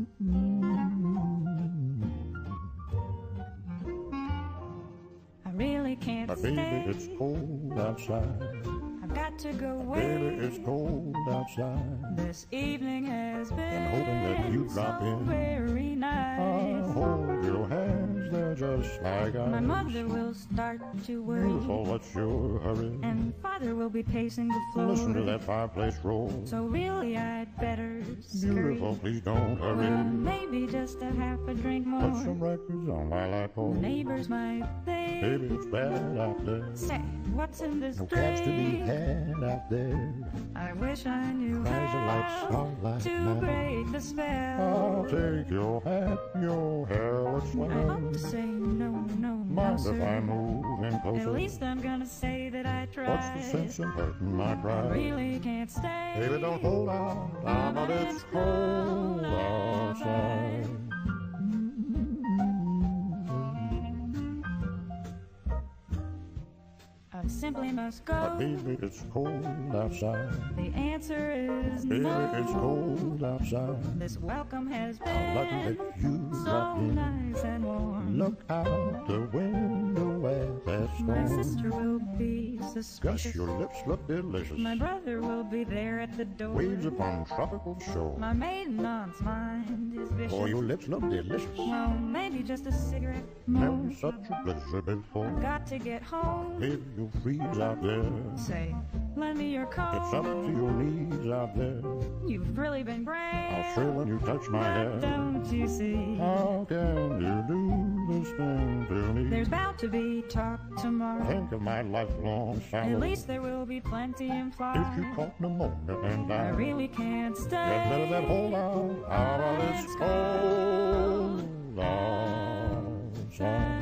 I really can't But stay. baby, it's cold outside. I've got to go away. Baby, it's cold outside. This evening has been hoping that you drop so in. very nice. I'll hold your hands, they're just like ice. My mother will start to worry, Beautiful, what's your hurry? and father will be pacing the floor. Listen to that fireplace roll. So really I'd better scurry. Beautiful, please don't hurry. Well, maybe just a half a drink more. Put some records on while I pour. Neighbors might think, Baby, it's bad out there. say, what's in this No drink? cats to be had out there. I wish I knew Cries are like how starlight to now. break the spell. I'll take your hat, your hair, let's I hope swim. to say no, no, no, Mind if sir. I move in closer? At least I'm gonna say that I tried. What's the sense in hurting my I pride? really can't stay. Baby, don't hold out, but it's cold outside. I simply must go. But baby, it's cold outside. The answer is Baby, no. it's cold outside. This welcome has How lucky been that you so dropped in. nice and warm. Look out the window at that My storm. sister will be Gosh, suspicious. your lips look delicious. My brother will be there at the door. Waves upon tropical shore. My maiden aunt's mind is vicious. Oh, your lips look delicious. Well, maybe just a cigarette more. Never such a pleasure before. Got to get home. Baby, you'll freeze out there. Say, lend me your coat. It's up to your knees out there. You've really been great. I'll thrill when you touch my But hair. don't you see? How can you do this thing to me? There's bound to be talk tomorrow. Think of my lifelong sorrow. At least there will be plenty implied. If you caught pneumonia and I I really can't stay. get better than hold out, how about it's cold outside.